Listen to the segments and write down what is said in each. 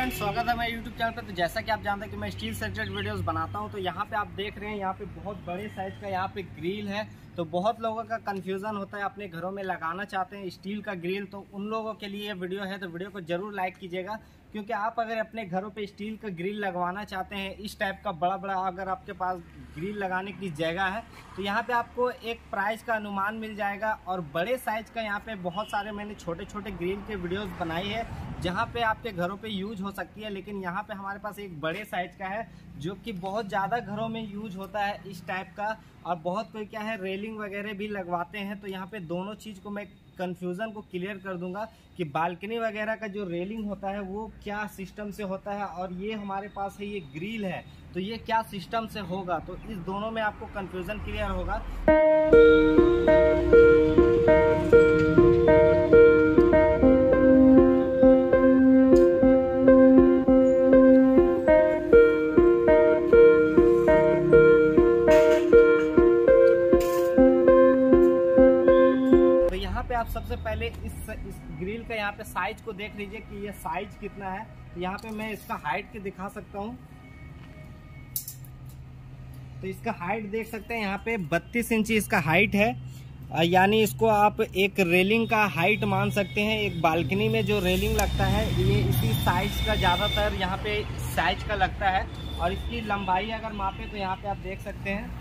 Friends, स्वागत है मेरे यूट्यूब चैनल पे। तो जैसा कि आप जानते हैं कि मैं स्टील से रिलेटेड वीडियोस बनाता हूं, तो यहाँ पे आप देख रहे हैं यहाँ पे बहुत बड़े साइज का यहाँ पे ग्रिल है। तो बहुत लोगों का कंफ्यूजन होता है, अपने घरों में लगाना चाहते हैं स्टील का ग्रिल। तो उन लोगों के लिए ये वीडियो है, तो वीडियो को जरूर लाइक कीजिएगा, क्योंकि आप अगर अपने घरों पे स्टील का ग्रिल लगवाना चाहते हैं, इस टाइप का बड़ा बड़ा अगर आपके पास ग्रिल लगाने की जगह है, तो यहाँ पे आपको एक प्राइस का अनुमान मिल जाएगा। और बड़े साइज का यहाँ पे बहुत सारे मैंने छोटे छोटे ग्रिल के वीडियोस बनाई है, जहाँ पे आपके घरों पे यूज हो सकती है। लेकिन यहाँ पे हमारे पास एक बड़े साइज का है, जो कि बहुत ज़्यादा घरों में यूज होता है इस टाइप का। और बहुत कोई क्या है, रेलिंग वगैरह भी लगवाते हैं। तो यहाँ पे दोनों चीज़ को मैं कंफ्यूजन को क्लियर कर दूंगा कि बालकनी वगैरह का जो रेलिंग होता है वो क्या सिस्टम से होता है, और ये हमारे पास है ये ग्रिल है तो ये क्या सिस्टम से होगा। तो इस दोनों में आपको कंफ्यूजन क्लियर होगा। आप सबसे पहले इस ग्रिल का यहाँ पे साइज को देख लीजिए कि ये साइज कितना है। यहाँ पे मैं इसका हाइट के दिखा सकता हूँ। तो इसका हाइट देख सकते हैं, यहाँ पे 32 इंची इसका हाइट है। यानी इसको आप एक रेलिंग का हाइट मान सकते हैं। एक बालकनी में जो रेलिंग लगता है ये इसी साइज का ज़्यादातर यहाँ पे साइज का लगता है। और इसकी लंबाई अगर मापे तो यहाँ पे आप देख सकते हैं,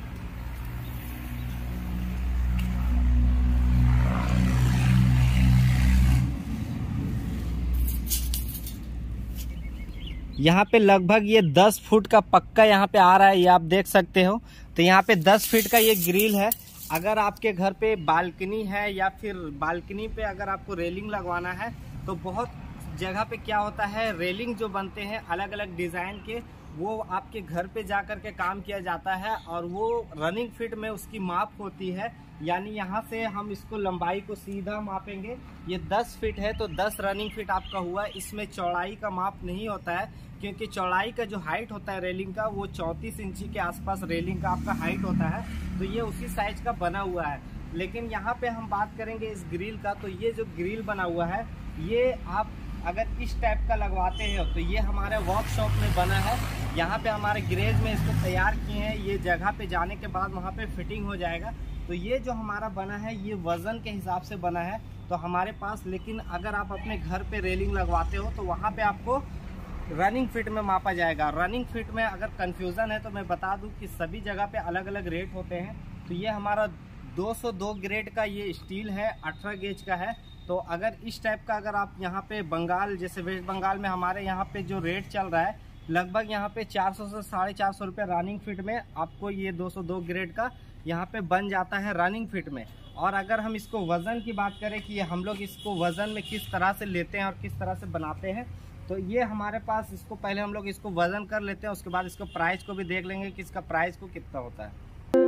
यहाँ पे लगभग ये 10 फुट का पक्का यहाँ पे आ रहा है, ये आप देख सकते हो। तो यहाँ पे 10 फीट का ये ग्रिल है। अगर आपके घर पे बालकनी है या फिर बालकनी पे अगर आपको रेलिंग लगवाना है, तो बहुत जगह पे क्या होता है, रेलिंग जो बनते हैं अलग अलग डिज़ाइन के, वो आपके घर पे जा कर के काम किया जाता है। और वो रनिंग फिट में उसकी माप होती है। यानी यहाँ से हम इसको लंबाई को सीधा मापेंगे, ये 10 फीट है तो 10 रनिंग फिट आपका हुआ। इसमें चौड़ाई का माप नहीं होता है, क्योंकि चौड़ाई का जो हाइट होता है रेलिंग का वो 34 इंची के आसपास रेलिंग का आपका हाइट होता है। तो ये उसी साइज का बना हुआ है। लेकिन यहाँ पे हम बात करेंगे इस ग्रिल का, तो ये जो ग्रिल बना हुआ है, ये आप अगर इस टाइप का लगवाते हैं तो ये हमारे वर्कशॉप में बना है। यहाँ पे हमारे गैरेज में इसको तैयार किए हैं। ये जगह पे जाने के बाद वहाँ पे फिटिंग हो जाएगा। तो ये जो हमारा बना है ये वजन के हिसाब से बना है तो हमारे पास। लेकिन अगर आप अपने घर पे रेलिंग लगवाते हो तो वहाँ पे आपको रनिंग फिट में मापा जाएगा। रनिंग फिट में अगर कंफ्यूजन है तो मैं बता दूं कि सभी जगह पे अलग अलग रेट होते हैं। तो ये हमारा 202 ग्रेड का ये स्टील है, 18 गेज का है। तो अगर इस टाइप का अगर आप यहाँ पे बंगाल, जैसे वेस्ट बंगाल में हमारे यहाँ पे जो रेट चल रहा है, लगभग यहाँ पे 400 से 450 रुपये रनिंग फिट में आपको ये 202 ग्रेड का यहाँ पे बन जाता है रनिंग फिट में। और अगर हम इसको वज़न की बात करें कि हम लोग इसको वज़न में किस तरह से लेते हैं और किस तरह से बनाते हैं, तो ये हमारे पास इसको पहले हम लोग इसको वज़न कर लेते हैं, उसके बाद इसको प्राइस को भी देख लेंगे कि इसका प्राइस को कितना होता है।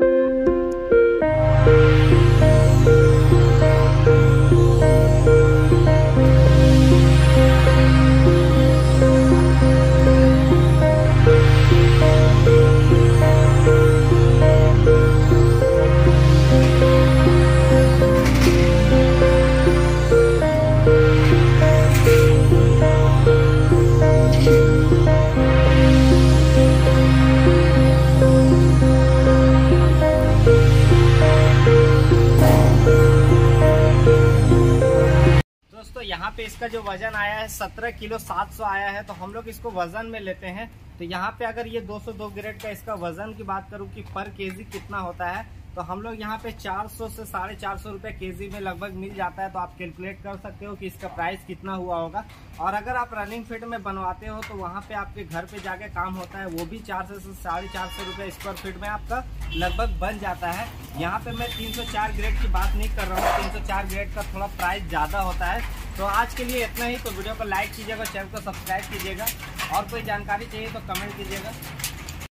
तो यहाँ पे इसका जो वजन आया है 17 किलो 700 आया है। तो हम लोग इसको वजन में लेते हैं। तो यहाँ पे अगर ये 202 ग्रेड का इसका वजन की बात करूँ कि पर केजी कितना होता है, तो हम लोग यहाँ पे 400 से 450 रुपये केजी में लगभग मिल जाता है। तो आप कैलकुलेट कर सकते हो कि इसका प्राइस कितना हुआ होगा। और अगर आप रनिंग फिट में बनवाते हो तो वहाँ पे आपके घर पे जाके काम होता है, वो भी 400 से 450 रुपये स्क्वायर फीट में आपका लगभग बन जाता है। यहाँ पे मैं 304 ग्रेड की बात नहीं कर रहा हूँ, 304 ग्रेड का थोड़ा प्राइस ज़्यादा होता है। तो आज के लिए इतना ही। तो वीडियो को लाइक कीजिएगा, चैनल को सब्सक्राइब कीजिएगा, और कोई जानकारी चाहिए तो कमेंट कीजिएगा।